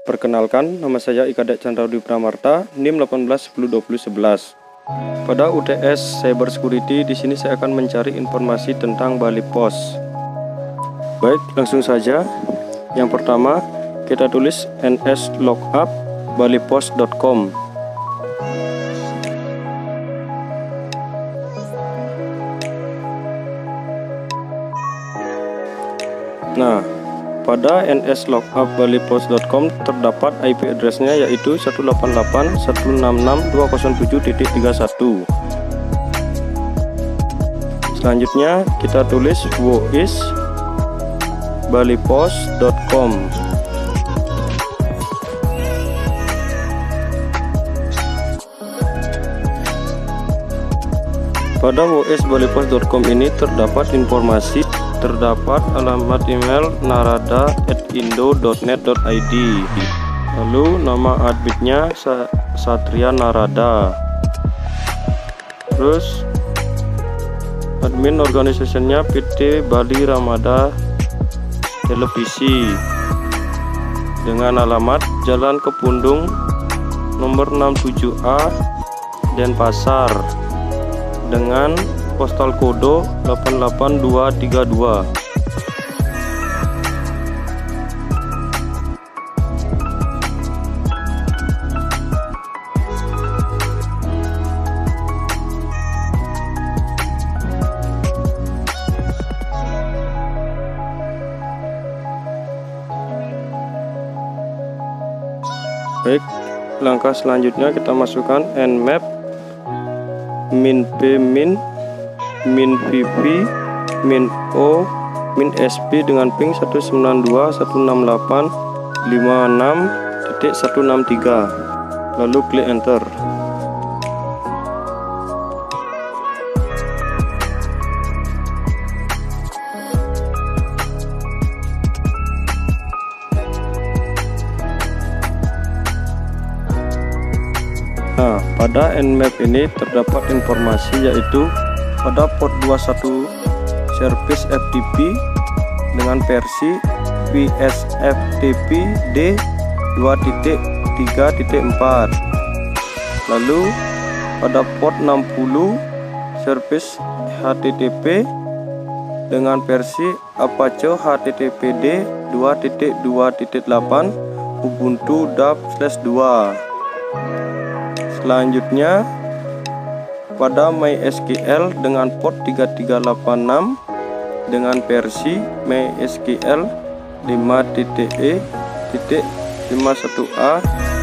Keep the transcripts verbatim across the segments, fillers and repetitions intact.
Perkenalkan, nama saya Ika Dek Candraudi Pramarta, NIM delapan belas sepuluh dua puluh sebelas. Pada U T S Cyber Security, di sini saya akan mencari informasi tentang Bali Pos. Baik, langsung saja. Yang pertama, kita tulis nslookup balipos dot com. Nah, pada nslookup balipos dot com terdapat I P address-nya yaitu satu delapan delapan dot satu enam enam dot dua nol tujuh titik tiga satu. Selanjutnya kita tulis wois balipos dot com. Pada wois balipos dot com ini terdapat informasi, terdapat alamat email narada at indo dot net dot i d, lalu nama adminnya Satria Narada, terus admin organisasinya P T Bali Ramada Televisi, dengan alamat Jalan Kepundung nomor enam puluh tujuh A Denpasar, dengan postal kode delapan delapan dua tiga dua. Baik, langkah selanjutnya kita masukkan nmap min p min min vv min o min sp dengan ping satu sembilan dua satu enam delapan lima enam titik satu enam tiga, lalu klik enter. Nah, pada nmap ini terdapat informasi yaitu pada port dua puluh satu service F T P dengan versi V S F T P D dua titik tiga titik empat. Lalu pada port enam puluh service H T T P dengan versi Apache H T T P D dua titik dua titik delapan Ubuntu dap slash dua. Selanjutnya pada MySQL dengan port tiga tiga delapan enam dengan versi MySQL lima titik e titik lima satu a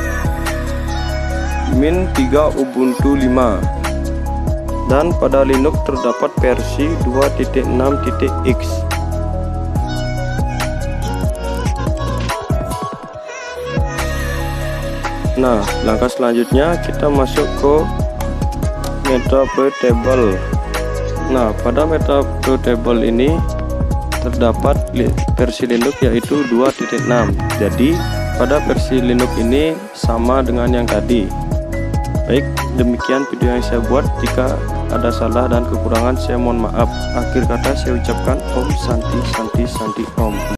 min tiga Ubuntu lima, dan pada Linux terdapat versi dua titik enam titik x. Nah, langkah selanjutnya kita masuk ke metadata table. Nah, pada metadata table ini terdapat versi Linux yaitu dua titik enam. Jadi pada versi Linux ini sama dengan yang tadi. Baik, demikian video yang saya buat. Jika ada salah dan kekurangan saya mohon maaf. Akhir kata saya ucapkan Om Santi Santi Santi Om.